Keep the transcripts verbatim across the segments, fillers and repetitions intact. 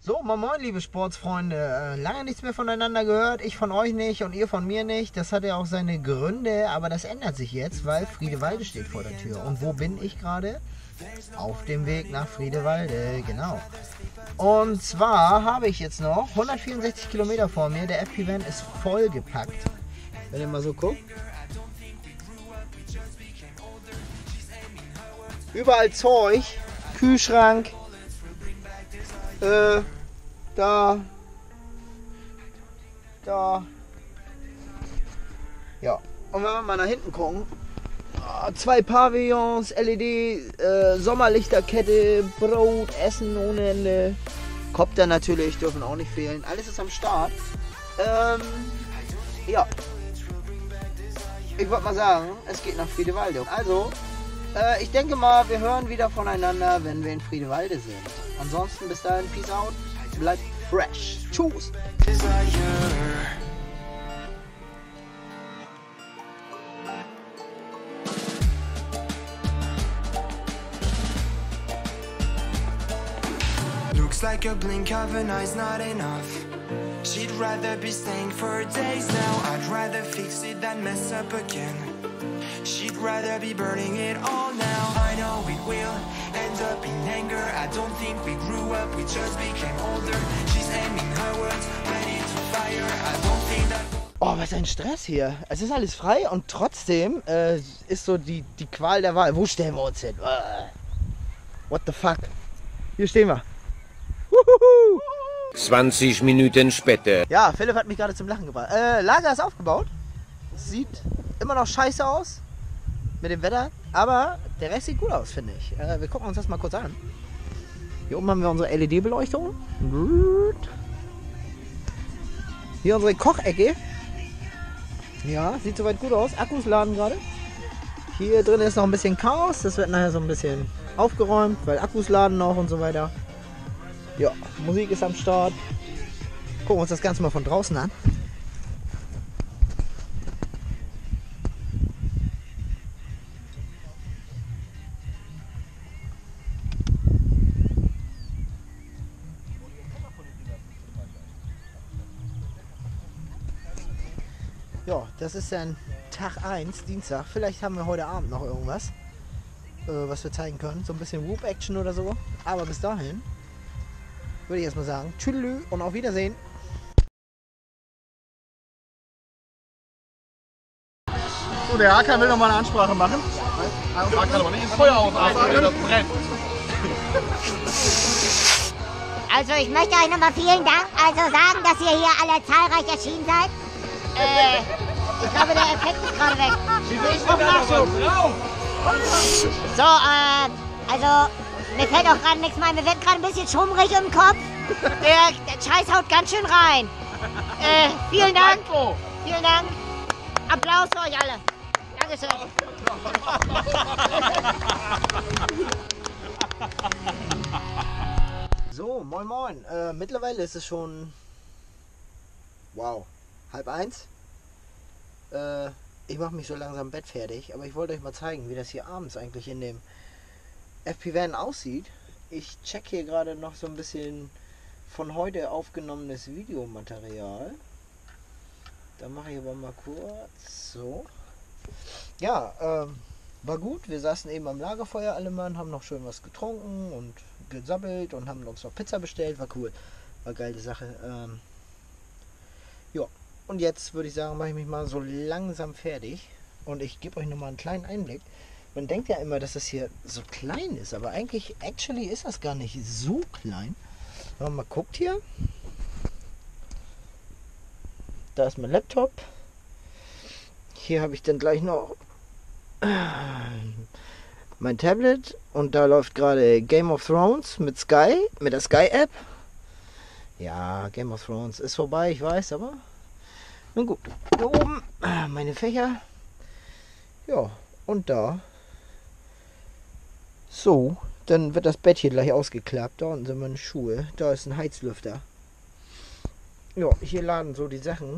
So, moin moin, liebe Sportsfreunde. Äh, lange nichts mehr voneinander gehört, ich von euch nicht und ihr von mir nicht. Das hat ja auch seine Gründe, aber das ändert sich jetzt, weil Friedewalde steht vor der Tür. Und wo bin ich gerade? Auf dem Weg nach Friedewalde, genau. Und zwar habe ich jetzt noch hundertvierundsechzig Kilometer vor mir. Der F P-Van ist vollgepackt. Wenn ihr mal so guckt. Überall Zeug, Kühlschrank, äh, da, da, ja. Und wenn wir mal nach hinten gucken, oh, zwei Pavillons, L E D, äh, Sommerlichterkette, Brot, Essen ohne Ende, Kopter natürlich, dürfen auch nicht fehlen, alles ist am Start. Ähm, ja, ich wollte mal sagen, es geht nach Friedewalde. Also, äh, ich denke mal, wir hören wieder voneinander, wenn wir in Friedewalde sind. Ansonsten bis dahin, peace out, bleibt fresh. Tschüss. Looks like a blink of an eye's not enough. She'd rather be staying for days now. I'd rather fix it than mess up again. She'd rather be burning it all now. I know it will end up in anger. I don't think we grew up, we just became older. She's aiming her words, ready to fire. I don't think that... Oh, was ein Stress hier. Es ist alles frei und trotzdem äh, ist so die, die Qual der Wahl. Wo stellen wir uns hin? What the fuck? Hier stehen wir. Wuhuhu. zwanzig Minuten später. Ja, Philipp hat mich gerade zum Lachen gebracht. Äh, Lager ist aufgebaut. Sieht immer noch scheiße aus mit dem Wetter, aber der Rest sieht gut aus, finde ich. Äh, wir gucken uns das mal kurz an. Hier oben haben wir unsere L E D-Beleuchtung. Hier unsere Kochecke. Ja, sieht soweit gut aus. Akkus laden gerade. Hier drin ist noch ein bisschen Chaos. Das wird nachher so ein bisschen aufgeräumt, weil Akkus laden noch und so weiter. Ja, Musik ist am Start. Gucken wir uns das Ganze mal von draußen an. Ja, das ist dann Tag eins, Dienstag. Vielleicht haben wir heute Abend noch irgendwas, äh, was wir zeigen können. So ein bisschen Whoop-Action oder so. Aber bis dahin würde ich erstmal sagen, tschüdelü und auf Wiedersehen. So, der Hakan will noch mal eine Ansprache machen. Hakan kann aber nicht ins Feuer aus, also das brennt. Also ich möchte euch nochmal vielen Dank also sagen, dass ihr hier alle zahlreich erschienen seid. Äh, ich glaube, der Effekt ist gerade weg. Ich brauche Nachschub. So, äh, also, mir fällt auch gerade nichts mehr ein. Mir wird gerade ein bisschen schummrig im Kopf. Der, der Scheiß haut ganz schön rein. Äh, vielen Dank. Vielen Dank. Applaus für euch alle. Dankeschön. So, moin moin. Äh, mittlerweile ist es schon, wow, halb eins. Äh, ich mache mich so langsam im Bett fertig, aber ich wollte euch mal zeigen, wie das hier abends eigentlich in dem F P-Van aussieht. Ich check hier gerade noch so ein bisschen von heute aufgenommenes Videomaterial. Da mache ich aber mal kurz so. Ja, ähm, war gut. Wir saßen eben am Lagerfeuer alle Mann, haben noch schön was getrunken und gesabbelt und haben uns noch Pizza bestellt. War cool. War geile Sache. Ähm, ja, und jetzt würde ich sagen, mache ich mich mal so langsam fertig. Und ich gebe euch nochmal einen kleinen Einblick. Man denkt ja immer, dass das hier so klein ist, aber eigentlich, actually ist das gar nicht so klein. Wenn man mal guckt hier. Da ist mein Laptop. Hier habe ich dann gleich noch mein Tablet und da läuft gerade Game of Thrones mit Sky, mit der Sky App. Ja, Game of Thrones ist vorbei, ich weiß, aber nun gut. Hier oben meine Fächer. Ja, und da. So, dann wird das Bett hier gleich ausgeklappt. Da unten sind meine Schuhe. Da ist ein Heizlüfter. Ja, hier laden so die Sachen.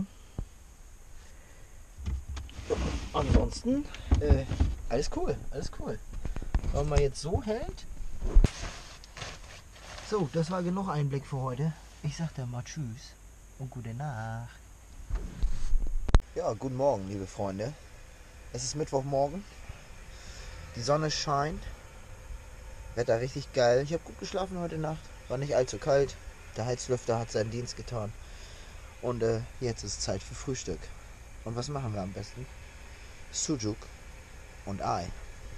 Ansonsten, äh, alles cool, alles cool. Wenn man jetzt so hält, So, das war genug Einblick für heute. Ich sag dann mal Tschüss und gute Nacht. Ja, guten Morgen, liebe Freunde. Es ist Mittwochmorgen. Die Sonne scheint. Wetter richtig geil. Ich habe gut geschlafen heute Nacht. War nicht allzu kalt. Der Heizlüfter hat seinen Dienst getan. Und äh, jetzt ist Zeit für Frühstück. Und was machen wir am besten? Sujuk und Ei.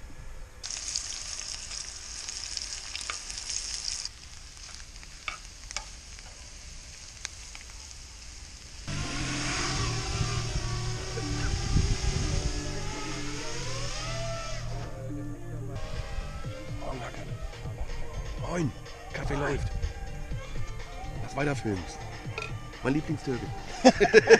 Moin, Kaffee läuft. Lass weiter filmst. Mein Lieblingstürke. Der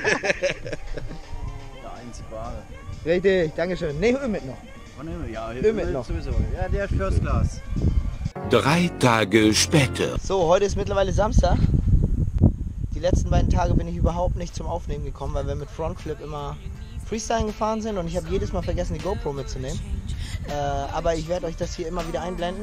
einzig wahre. Richtig, Dankeschön. Ne, Öl mit noch. Von Himmel, ja. Öl mit noch. Sowieso. Ja, der ist First Class. Drei Tage später. So, heute ist mittlerweile Samstag. Die letzten beiden Tage bin ich überhaupt nicht zum Aufnehmen gekommen, weil wir mit Frontflip immer Freestyle gefahren sind und ich habe jedes Mal vergessen, die GoPro mitzunehmen. Äh, aber ich werde euch das hier immer wieder einblenden.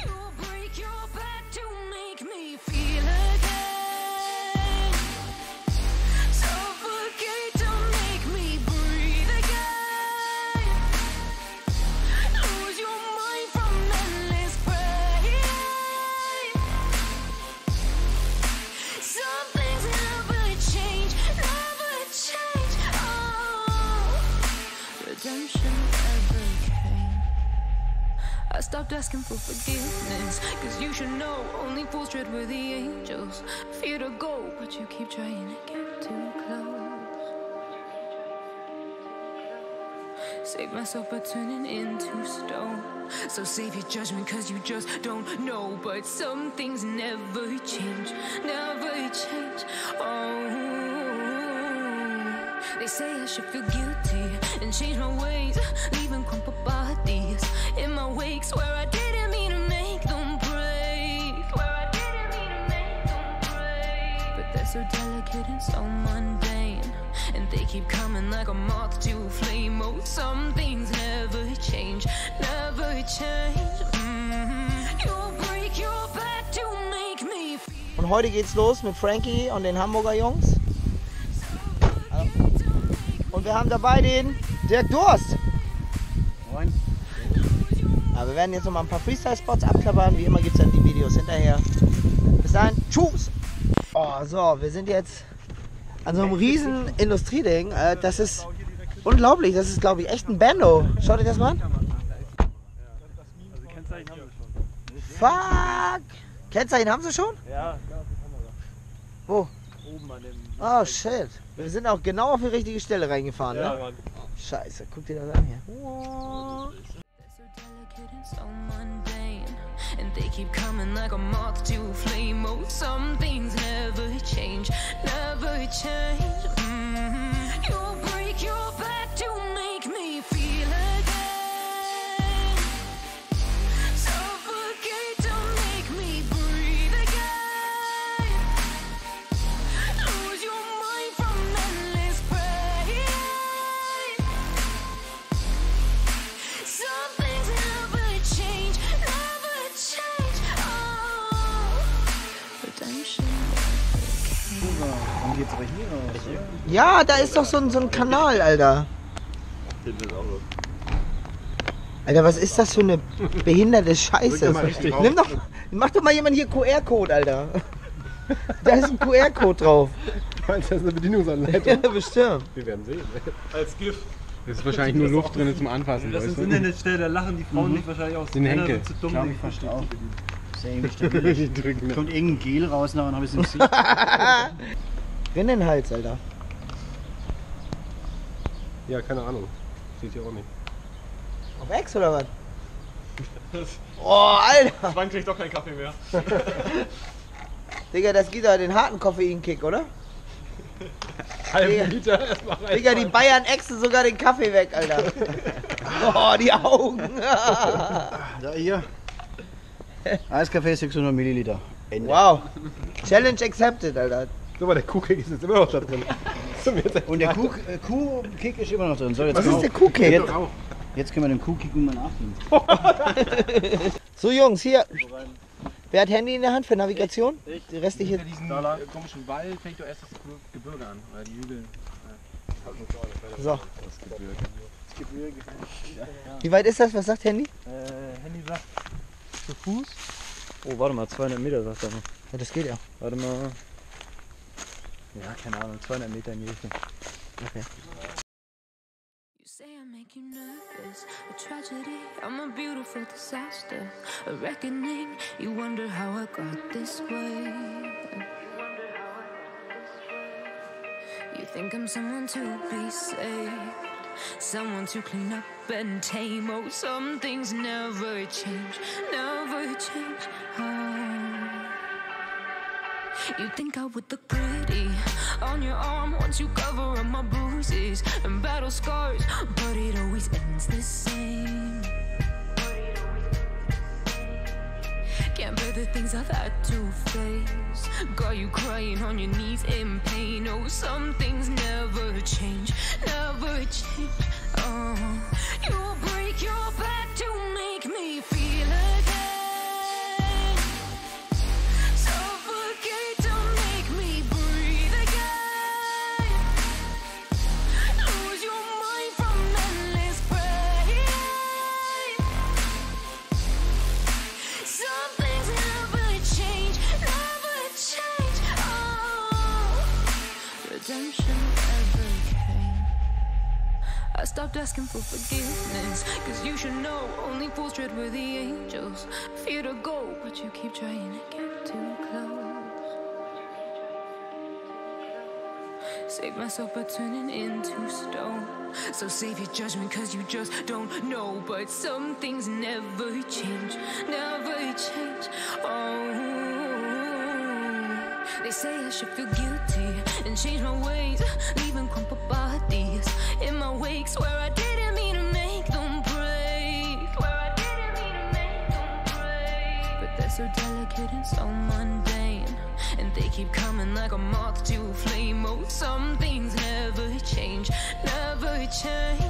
I stopped asking for forgiveness, cause you should know only fools tread where the angels fear to go, but you keep trying to get too close. Save myself by turning into stone. So save your judgment cause you just don't know. But some things never change, never change. Oh, they say I should feel guilty and change my ways, leaving crumpled bodies in my wake. Swear I didn't mean to make them break. Swear I didn't mean to make them break. But they're so delicate and so mundane, and they keep coming like a moth to a flame. Oh, some things never change, never change. Mm-hmm. You'll break your back to make me feel. Und heute geht's los mit Frankie und den Hamburger Jungs. Und wir haben dabei den Dirk Durst. Moin. Ja, wir werden jetzt noch mal ein paar Freestyle-Spots abklappern. Wie immer gibt es dann die Videos hinterher. Bis dahin, tschüss! Oh, so, wir sind jetzt an so einem riesen Industrieding. Äh, das ist unglaublich. Das ist, glaube ich, echt ein Bando. Schaut euch das mal an. Also Kennzeichen haben wir schon. Fuck! Kennzeichen haben sie schon? Ja, Wo? oben an dem... Oh, shit. Wir sind auch genau auf die richtige Stelle reingefahren, Ja, ne? Mann. Scheiße, guck dir das an hier. So delicate and so mundane, and they keep coming like a moth to a flame. Oh, some things never change, never change. Mm-hmm. You'll break your back to make me feel again. Suffocate to make me breathe again. Lose your mind from endless pain. Some things never change, never change. Oh, redemption never came. Dann geht's aber hier raus, oder? Ja, da ist doch so ein, so ein Kanal, Alter. Alter, was ist das für eine behinderte Scheiße? Nimm doch, mach doch mal jemand hier Q R-Code, Alter. Da ist ein Q R-Code drauf. Meinst du, das ist eine Bedienungsanleitung? Ja, bestimmt. Wir werden sehen. Als GIF. Das ist wahrscheinlich nur Luft drin zum Anfassen. Das weißt ins du? Internet stellt, da lachen die Frauen nicht wahrscheinlich aus. Den Männer Henkel. sind zu dumm, Glaub die ich fast verstehen auch. zu bedienen. Ist ja irgendwie stabil. Die drücken mir. Kommt irgendein Gel raus, nachher habe ich es im Gesicht. Renn den Hals, Alter. Ja, keine Ahnung. Sieht hier auch nicht. Auf Ex oder was? Oh, Alter. Schwank kriegt doch keinen Kaffee mehr. Digga, das gibt ja den harten Koffeinkick, oder? Halben Liter erstmal rein. Digga, die Bayern exen sogar den Kaffee weg, Alter. Oh, die Augen. Da hier. Eiskaffee sechshundert Milliliter. Ende. Wow. Challenge accepted, Alter. Guck mal, der Kuhkick ist jetzt immer noch da drin. Und der Kuh, äh, Kuhkick ist immer noch drin. So, jetzt Was können ist wir der Kuhkick? Jetzt, jetzt können wir den Kuhkick mal nachgehen. So, Jungs, hier. Wer hat Handy in der Hand für Navigation? Ich. Die restliche. Hinter diesem äh, komischen Wall fängt doch erst das Gebirge an. Oder die Hügel. So. Das Gebirge. Das Gebirge. Wie weit ist das? Was sagt Handy? Äh, Handy sagt zu Fuß. Oh, warte mal, zweihundert Meter sagt er mal. Ja, das geht ja. Warte mal. Ja, keine Ahnung, zweihundert Meter in die Richtung. Okay. You say I make you nervous, a tragedy, I'm a beautiful disaster, a reckoning, you wonder how I got this way. You think I'm someone to be saved, someone to clean up and tame. Oh, some things never change, never change. Oh. You think I would look pretty on your arm once you cover up my bruises and battle scars, but it always ends the same. Can't bear the things I've had to face, got you crying on your knees in pain. Oh, some things never change, never change. Oh, you'll break your back to make me feel again, suffocate to make me breathe again, lose your mind from endless pain. Some things never change, never change. Oh, redemption never came. I stopped asking for forgiveness, cause you should know only fools tread where the angels fear to go, but you keep trying to get too close. Save myself by turning into stone, so save your judgment cause you just don't know. But some things never change, never change. Oh, they say I should feel guilty and change my ways, leaving crumpled bodies in my wake. Swear I didn't mean to make them break, swear I didn't mean to make them break. But they're so delicate and so mundane, and they keep coming like a moth to a flame. Oh, some things never change, never change.